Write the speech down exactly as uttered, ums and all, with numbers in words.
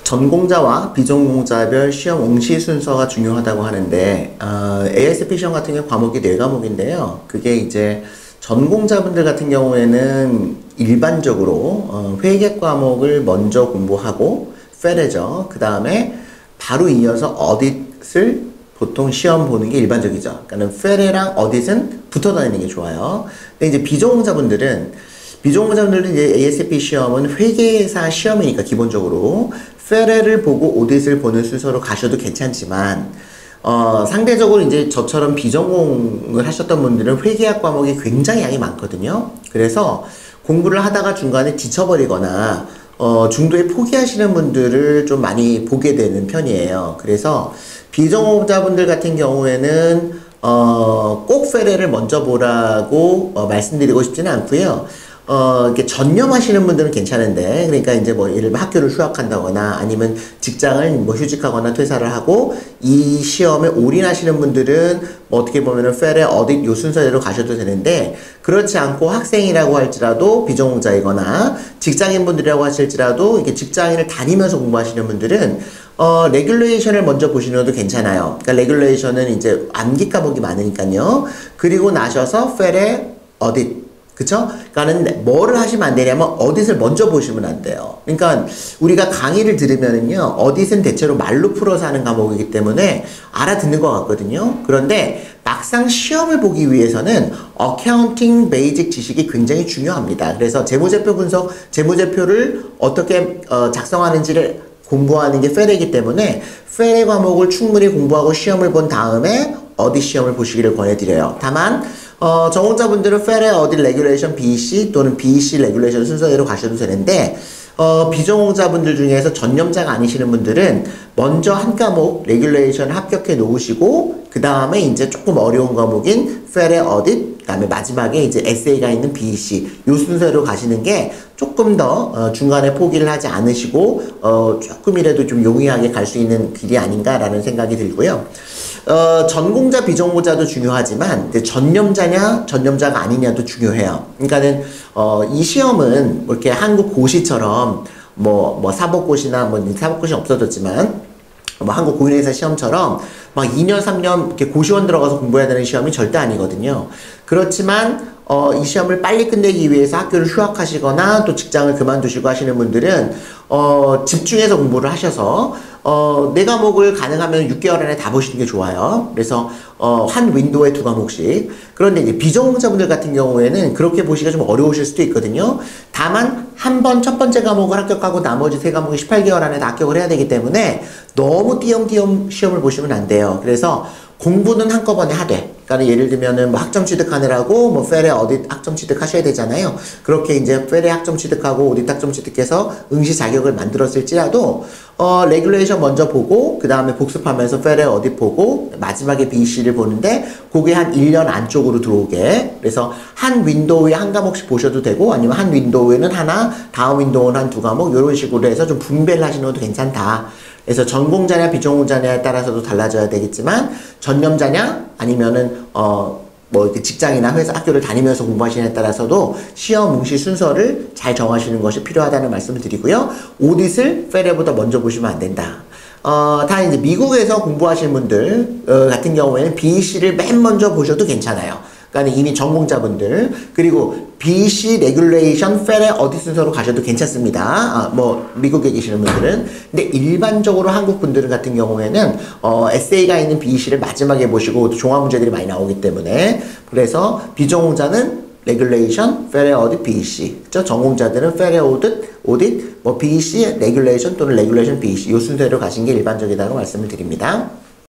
전공자와 비전공자별 시험 응시 순서가 중요하다고 하는데 어, 에이에스피 시험 같은 경우 과목이 네 과목인데요. 그게 이제 전공자분들 같은 경우에는 일반적으로 어, 회계 과목을 먼저 공부하고 페레죠. 그 다음에 바로 이어서 어딧을 보통 시험 보는 게 일반적이죠. 그러니까 페레랑 어딧은 붙어 다니는 게 좋아요. 근데 이제 비전공자분들은 비전공자분들은 이제 에이에스피 시험은 회계사 시험이니까 기본적으로 페레를 보고 오딧을 보는 순서로 가셔도 괜찮지만 어, 상대적으로 이제 저처럼 비전공을 하셨던 분들은 회계학 과목이 굉장히 양이 많거든요. 그래서 공부를 하다가 중간에 지쳐버리거나 어, 중도에 포기하시는 분들을 좀 많이 보게 되는 편이에요. 그래서 비전공자분들 같은 경우에는 어, 꼭 페레를 먼저 보라고 어, 말씀드리고 싶지는 않고요. 어, 이렇게 전념하시는 분들은 괜찮은데, 그러니까 이제 뭐, 예를 들면 학교를 휴학한다거나 아니면 직장을 뭐 휴직하거나 퇴사를 하고 이 시험에 올인하시는 분들은 뭐 어떻게 보면은 페레, 어딧 요 순서대로 가셔도 되는데, 그렇지 않고 학생이라고 할지라도 비전공자이거나 직장인 분들이라고 하실지라도 이게 직장인을 다니면서 공부하시는 분들은 어, 레귤레이션을 먼저 보시는 것도 괜찮아요. 그러니까 레귤레이션은 이제 암기 과목이 많으니까요. 그리고 나셔서 페레, 어딧 그쵸? 그러니까는 뭐를 하시면 안 되냐면 어딧을 먼저 보시면 안 돼요. 그러니까 우리가 강의를 들으면은요, 어딧은 대체로 말로 풀어서 하는 과목이기 때문에 알아듣는 것 같거든요. 그런데 막상 시험을 보기 위해서는 어카운팅 베이직 지식이 굉장히 중요합니다. 그래서 재무제표 분석, 재무제표를 어떻게 어, 작성하는지를 공부하는 게 페레이기 때문에 페레 과목을 충분히 공부하고 시험을 본 다음에 어딧 시험을 보시기를 권해드려요. 다만 어, 전공자분들은 페레, 어딧, 레귤레이션, 비이씨 또는 비이씨, 레귤레이션 순서대로 가셔도 되는데 어, 비전공자분들 중에서 전념자가 아니시는 분들은 먼저 한 과목 레귤레이션 합격해 놓으시고 그 다음에 이제 조금 어려운 과목인 페레, 어딧, 그 다음에 마지막에 이제 에세이가 있는 비이씨 요 순서로 가시는 게 조금 더 어, 중간에 포기를 하지 않으시고 어, 조금이라도 좀 용이하게 갈 수 있는 길이 아닌가라는 생각이 들고요. 어, 전공자, 비전공자도 중요하지만 전념자냐, 전념자가 아니냐도 중요해요. 그러니까는 어, 이 시험은 뭐 이렇게 한국 고시처럼 뭐, 뭐 사법고시나 뭐 사법고시 없어졌지만 뭐 한국 고인회사 시험처럼 막 이 년, 삼 년 이렇게 고시원 들어가서 공부해야 되는 시험이 절대 아니거든요. 그렇지만 어, 이 시험을 빨리 끝내기 위해서 학교를 휴학하시거나 또 직장을 그만두시고 하시는 분들은 어, 집중해서 공부를 하셔서 어, 네 과목을 가능하면 육 개월 안에 다 보시는 게 좋아요. 그래서 어, 한 윈도우에 두 과목씩. 그런데 이제 비전공자분들 같은 경우에는 그렇게 보시기가 좀 어려우실 수도 있거든요. 다만 한 번 첫 번째 과목을 합격하고 나머지 세 과목이 십팔 개월 안에 다 합격을 해야 되기 때문에 너무 띄엄띄엄 시험을 보시면 안 돼요. 그래서 공부는 한꺼번에 하되, 그러니까 예를 들면은 뭐 학점 취득하느라고 뭐 페레, 어딧 학점 취득하셔야 되잖아요. 그렇게 이제 페레 학점 취득하고 어딧 학점 취득해서 응시 자격을 만들었을지라도 어 레귤레이션 먼저 보고 그 다음에 복습하면서 페레, 어딧 보고 마지막에 비이씨를 보는데 그게 한 일 년 안쪽으로 들어오게. 그래서 한 윈도우에 한 과목씩 보셔도 되고 아니면 한 윈도우에는 하나, 다음 윈도우는 한 두 과목 이런 식으로 해서 좀 분배를 하시는 것도 괜찮다. 그래서 전공자냐 비전공자냐에 따라서도 달라져야 되겠지만 전념자냐 아니면은 어 뭐 이렇게 직장이나 회사 학교를 다니면서 공부하시냐에 따라서도 시험 응시 순서를 잘 정하시는 것이 필요하다는 말씀을 드리고요. 오딧을 페레보다 먼저 보시면 안 된다. 어, 다 이제 미국에서 공부하시는 분들 어, 같은 경우에는 비이씨를 맨 먼저 보셔도 괜찮아요. 그러니까 이미 전공자분들 그리고 비이씨, 레귤레이션, 페레, 어딧 순서로 가셔도 괜찮습니다. 아, 뭐 미국에 계시는 분들은. 근데 일반적으로 한국 분들 같은 경우에는 어, 에세이가 있는 비이씨를 마지막에 보시고 종합 문제들이 많이 나오기 때문에 그래서 비전공자는 레귤레이션, 페레, 어딧, 비이씨. 그죠? 전공자들은 페레, 오딧, 오딧, 뭐 비이씨, 레귤레이션 또는 레귤레이션, 비이씨 이 순서로 가신 게 일반적이라고 말씀을 드립니다.